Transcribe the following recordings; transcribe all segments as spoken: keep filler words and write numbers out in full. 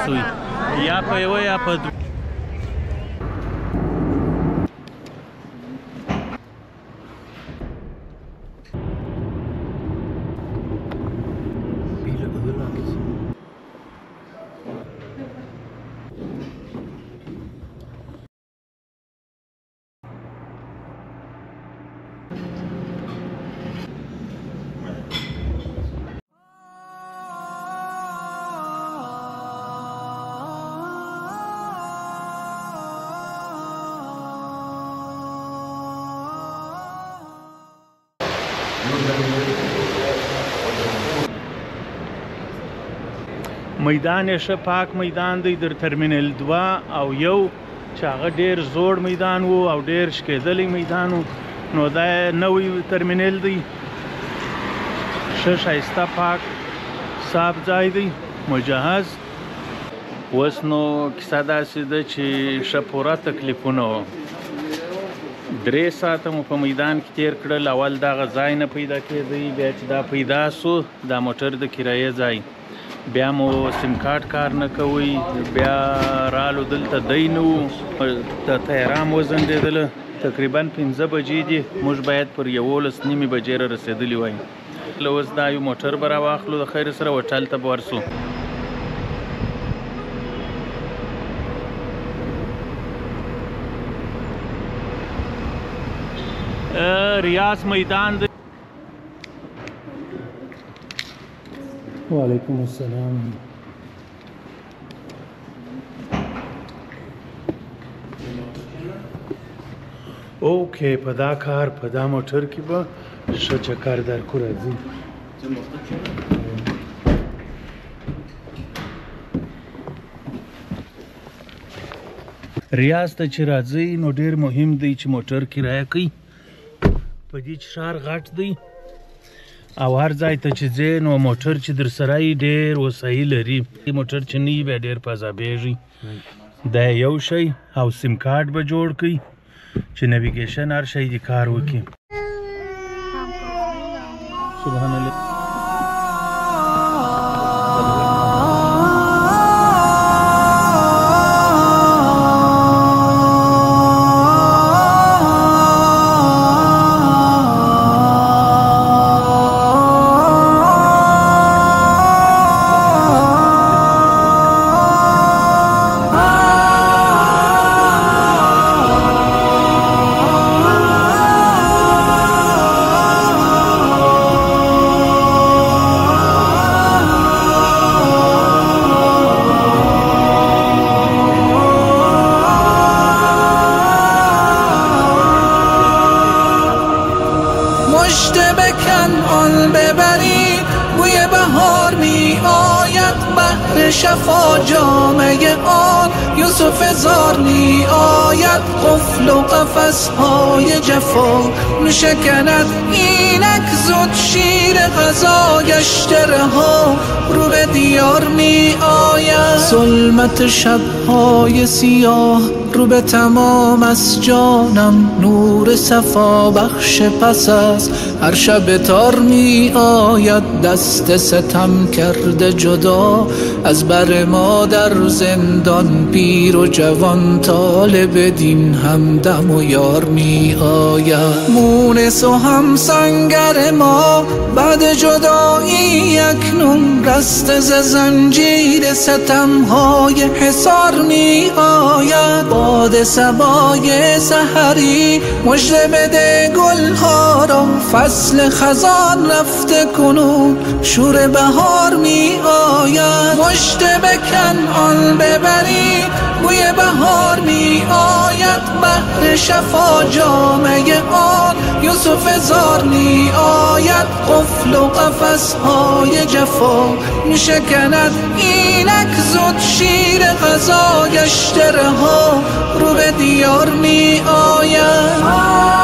سوی یا په یوه یا په دوه. میدان یې ښه پاک میدان دی در ترمینل دوه او یو چې هغه ډېر زوړ میدان و او ډېر شکېدلی میدان و نو دا نوی ترمینل دی ښه ښایسته پاک صاف ځای دی مجهز. اوس نو کیسه داسې ده چې ښه پوره تکلیفونه وه. درې ساعته مو په میدان کې تېر کړل. اول دغه ځای نه پیدا کېدی بیا چې دا پیدا سو دا موټر د کرایې ځای بیا مو سیم کارت کار نه کوي بیا رالو دلته دی نه وو د طیران وځنډېدله تقریبا پنځه بجې دي موږ باید پر یولس نیمې بجې را رسېدلي وای. اوس دا یو موټر به راواخلو د خیر سره هوټل ته به ورسو. ریاض میدان دی. وعلیکم السلام. اوکې په دا کار په دا موټر کې به ښه چکر در کو راځي. ریاض ته چې راځئ نو ډېر مهم دی چې موټر کرایه کوئ. په دې چې ښار غټ دی او هر ځای ته چې ځې نو موټر چې در سره یې ډېر وسایل لري. موټر چې نه وي بیا ډېر پذابېږي. دا یو شی او سیم کارت به جوړ کړئ چې نیویګیشن هر شی دې کار وکړي. سبحان الله. شفا جامعه آن یوسف زار می آید قفل و قفس های جفا میشکند اینک زود شیر غذا گشتره ها رو به دیار می آید. ظلمت شبهای سیاه رو به تمام از جانم نور صفا بخش پس از هر شب تار می آید. دست ستم کرده جدا از بر ما در زندان پیر و جوان طالب دین همدم و یار می آید. مونس و هم سنگر ما بعد جدایی اکنون رسته ز زنجیر ستم های حصار می آید. باد صبای سحری مژده بده گل ها را فصل خزان رفته کنون شور بهار می آید. مژده بکن آن ببری بوی بهار می آید. بحر شفا جامعه آن یوسف زار می آید. قفل و قفس های جفا می شکند اینک زود شیر غذا گشته رها رو به دیار می آید.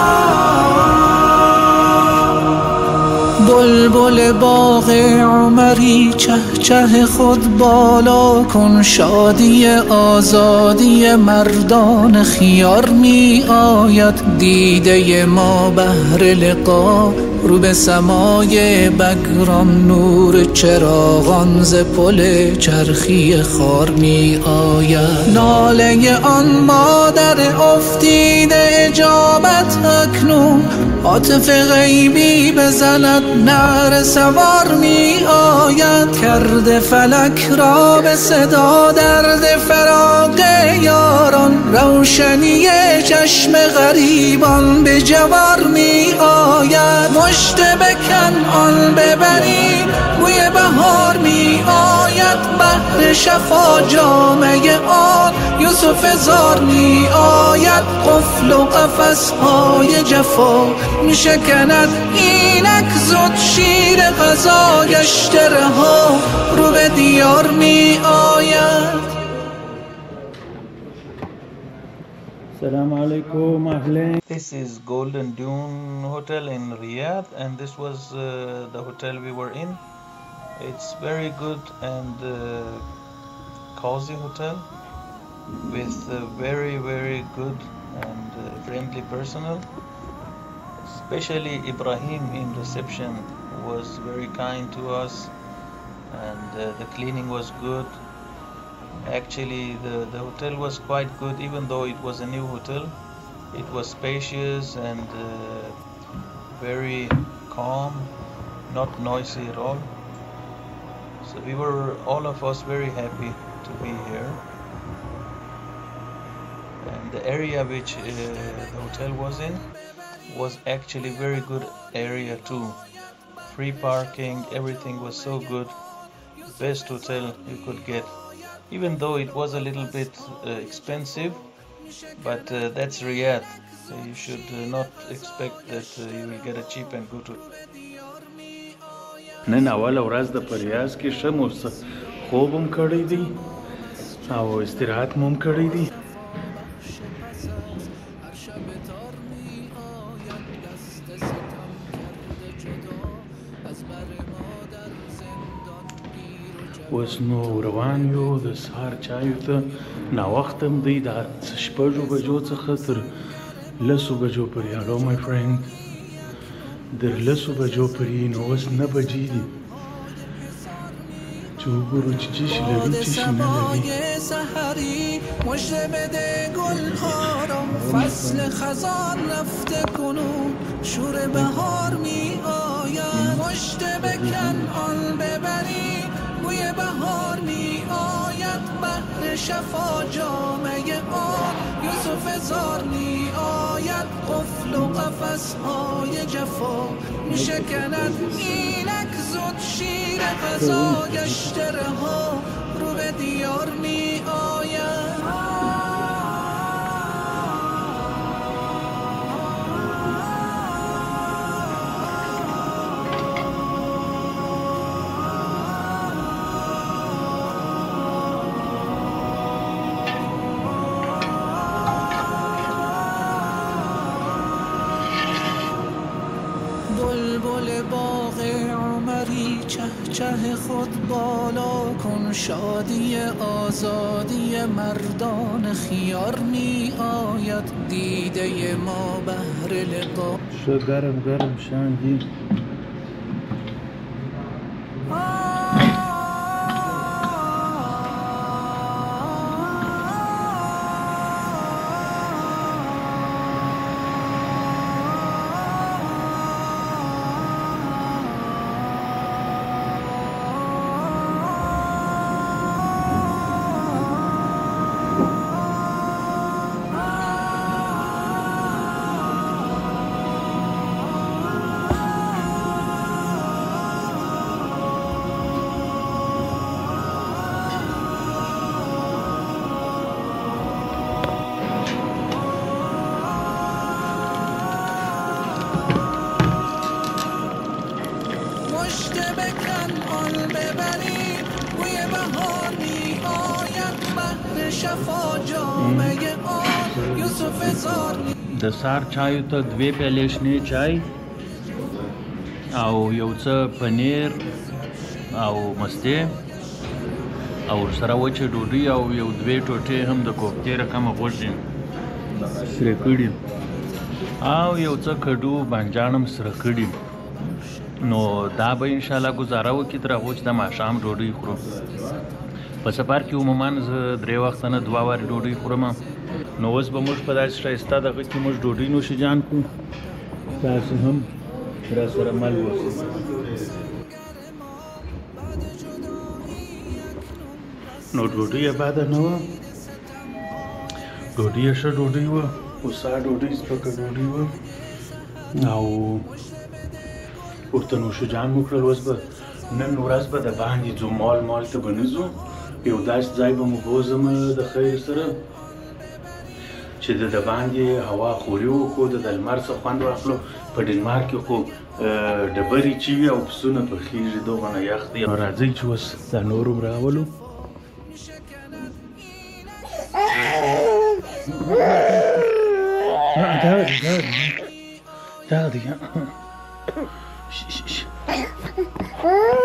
بلبل باغ عمر عمری چه چه خود بالا کن، شادی آزادی مردان خیار می آید. دیده ما بهر لقا رو به سمای بگران، نور چراغان ز پل چرخی خار می آید. ناله آن مادر افتیده اجابت اکنون، عاطف غیبی بزند نعره سوار می آید. کرده فلک را به صدا درد فراق یاران، روشنی چشم غریبان به جوار می آید. مشت بکن آن ببری بوی بهار می آید. بحر شفا جامه آن یوسف زار می آید. قفل و قفس های جفا می شکند اینک زود، شیر غذا گشت رها رو به دیار می آید. Assalamu alaikum, ahlen. This is Golden Dune Hotel in Riyadh, and this was uh, the hotel we were in. It's very good and uh, cozy hotel with uh, very very good and uh, friendly personnel. Especially Ibrahim in reception was very kind to us, and uh, the cleaning was good. Actually, the, the hotel was quite good, even though it was a new hotel. It was spacious and uh, very calm, not noisy at all. So we were, all of us, very happy to be here. And the area which uh, the hotel was in was actually very good area too. Free parking, everything was so good. Best hotel you could get. Even though it was a little bit uh, expensive, but uh, that's Riyadh, so you should uh, not expect that uh, you will get a cheap and good hotel. نن اول ورځ د پریاز کې ښه مو خوب هم کړی دی او استراحت مو هم کړی دی. اوس نو روان یو د سهار چایو ته. ناوخت هم دی، د شپږو بجو څخه تر لسو بجو پورې. هلو مای فرینډ، در لسو بجو پورې نو اوس نه بجې دي چې وګورو چې چیشي لري چیشي نه لري. مژده بده گلها را فصل خزان رفته کنون، شور بهار می آید. مژده بکن آن ببری بوی بهار می آید. بحر شفا جامه آن یوسف زار می آید. قفل و قفس های جفا می شکند اینک زود، شیر غذا گشت رها رو به دیار می آید. بلبل باغ عمری چه چه خود بالا کن، شادی آزادی مردان خیار می آید. دیده ما بهر لقا شو گرم گرم شاندی. د سهار چایو ته دوې پیالې شنې چای او یو څه پنیر او مستې او ورسره وچه ډوډۍ او یو دوې ټوټې هم د کوفتې رقمه غوښې سره کړي او یو څه کډو بانجان هم سره کړي. نو دا به انشاءالله ګزاره وکړي تر هغو چې د ماښام ډوډۍ خورو. په سفر کې عموما زه درې وخته نه دوه وارې ډوډۍ خورم. نو اوس به موږ په داسې ښایسته دغه کې موږ ډوډۍ نوشیجان کړو. تاسو هم را سره مل اوسئ. نو ډوډۍ یې باده نه وه، ډوډۍ یې ښه ډوډۍ وه، هوسا ډوډۍ سپکه ډوډۍ وه او ورته نوشیجان مو کړل. اوس به نن ورځ به د باندې ځو، مال مال ته به نه ځو، یو داسې ځای به مو بوځم د خیر سره چې د د باندې هوا خوري وکړو، د د لمر څخه خوند واخلو. په ډنمارک کې خو ډبرې چې وي او پسونه پخېږي، دومره یخ دی. راځئ چې اوس دا نور هم راولو. دا دی دا دی دا دی